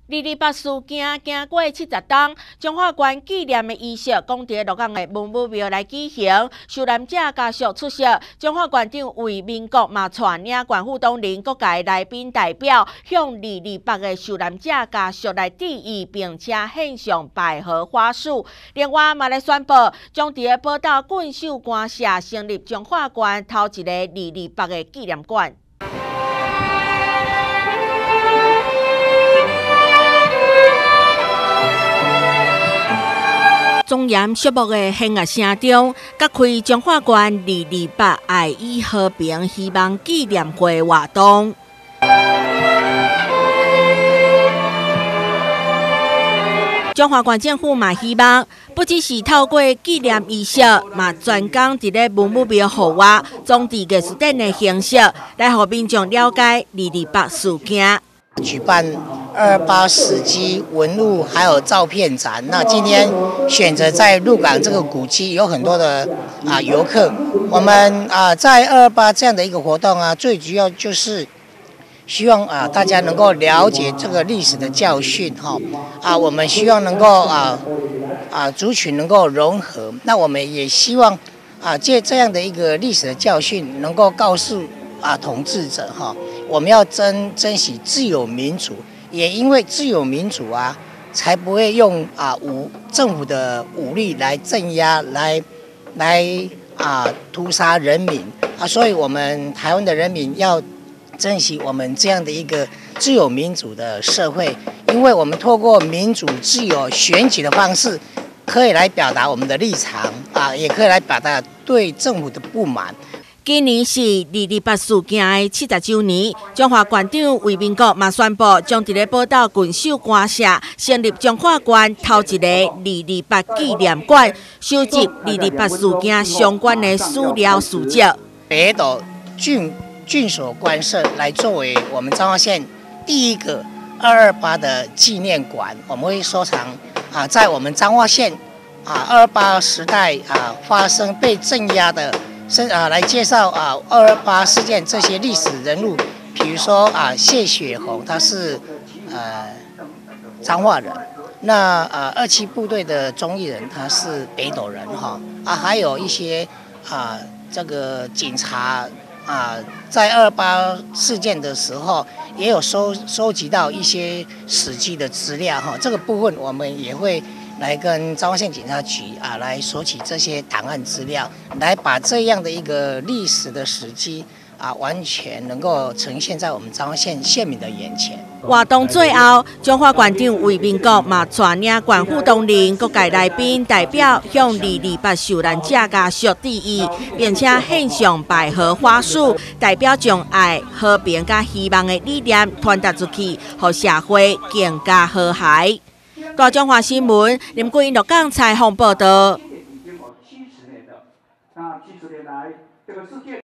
228事件经过70天，彰化县纪念的仪式，讲伫鹿港的文武庙来举行。受难者家属出席，彰化县长为民国嘛带领县府党人各界来宾代表，向228的受难者家属来致意，并且献上百合花束。另外，嘛来宣布，将伫个宝岛郡守官舍成立彰化县头一个228的纪念馆。庄严肃穆的弦乐声中，揭开彰化县228爱与和平希望纪念会活动。彰化县政府嘛希望，不只是透过纪念仪式，嘛专讲伫咧文武庙户外装置艺术展的形式，来让民众了解228事件。 举办228史迹文物还有照片展。那今天选择在鹿港这个古迹，有很多的游客。我们在228这样的一个活动最主要就是希望大家能够了解这个历史的教训我们希望能够族群能够融合。那我们也希望借这样的一个历史的教训，能够告诉统治者我们要珍惜自由民主，也因为自由民主才不会用政府的武力来镇压，来屠杀人民所以我们台湾的人民要珍惜我们这样的一个自由民主的社会，因为我们透过民主自由选举的方式，可以来表达我们的立场也可以来表达对政府的不满。 今年是228事件的70周年，彰化县长为民国嘛宣布，将伫咧宝岛郡守官舍成立彰化县头一个228纪念馆，收集228事件相关的史料事迹。 北斗郡守官舍来作为我们彰化县第一个228的纪念馆，我们会收藏在我们彰化县228时代发生被镇压的。来介绍228事件这些历史人物，比如说谢雪红，他是彰化人；那27部队的忠义人，他是北斗人还有一些这个警察在228事件的时候，也有收集到一些史迹的资料这个部分我们也会来跟彰化县警察局来索取这些档案资料，来把这样的一个历史的史迹完全能够呈现在我们彰化县县民的眼前。 活动最后，彰化县长为民国嘛带领县府党人各界来宾代表向228受难者家属致意，并且献上百合花束，代表将爱、和平甲希望的理念传达出去，让社会更加和谐。大中华新闻林桂英鹿港采访报道。